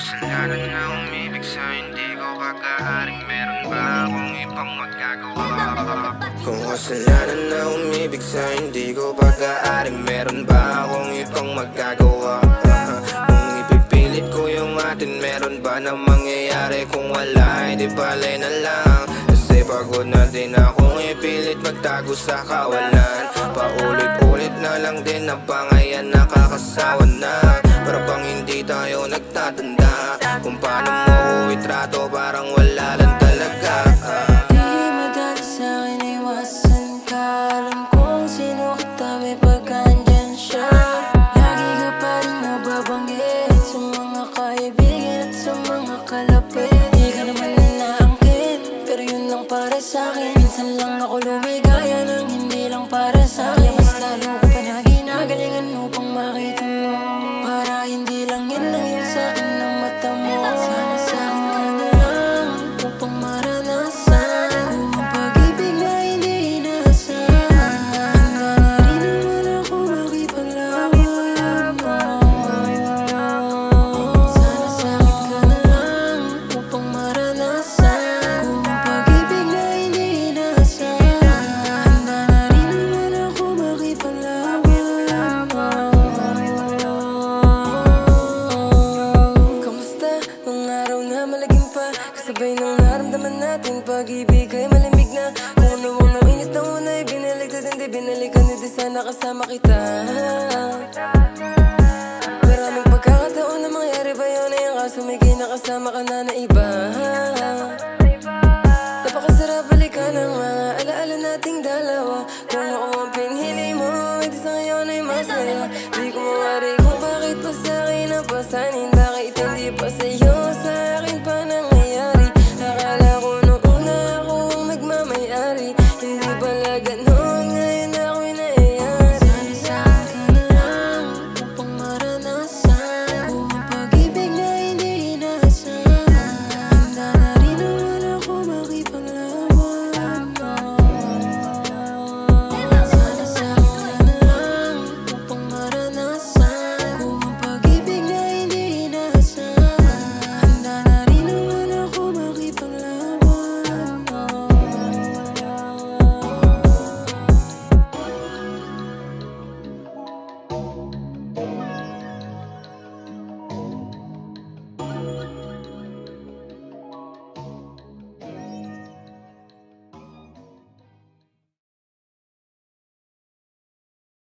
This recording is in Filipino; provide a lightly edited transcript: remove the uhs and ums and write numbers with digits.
kasalanan na umibig sa hindi ko pagkaaring meron ba akong ibang magagawa? Kung kasalanan na umibig sa hindi ko pagkaaring meron ba akong ibang magagawa? Kung ipipilit ko yung atin, meron ba na mangyayari? Kung wala, di bale na lang. Kasi pagod na din akong ipilit magtago sa kawalan. Paulit-ulit na lang din ang pangayan, nakakasawa na. Para bang hindi tayo nagtatanda kung paano mo itrato, parang wala lang talaga. Di madali sa'kin iwasan ka. Alam kong sino katabi pagka andyan siya. Lagi ka pa rin nababanggit sa mga kaibigan at sa mga kalapit. Di ka naman nanaangkin, pero yun lang para sa'kin. Minsan lang ako lumigaya ng hindi lang para sa'kin. Kaya mas lalo ko pa na ginagalingan upang makita mo. Para hindi lang yun lang yung sa'kin ng mata mo. Sana sa'kin ka na lang upang maranasan kung ang pag-ibig na hindi inaasahan. Handa na rin naman ako makipaglaban mo. Sana sa'kin ka na lang upang maranasan kung ang pag-ibig na hindi inaasahan. Handa na rin naman ako makipaglaban mo. Kamusta? Nung araw na malagim pa, kasabay ng naramdaman natin. Pag-ibig ay malamig na. Kung ano init na unay, binaligtad hindi binalikan. Hindi sana kasama kita. Maraming pagkakataon na mangyari ba yun ay ang kaso may kinakasama ka na iba. Napakasarap balikan ang mga alaala nating dalawa. Kung ako ang pinili mo, ito sa ngayon ay masaya. Di ko mawari kung bakit pa sa'kin napasanin.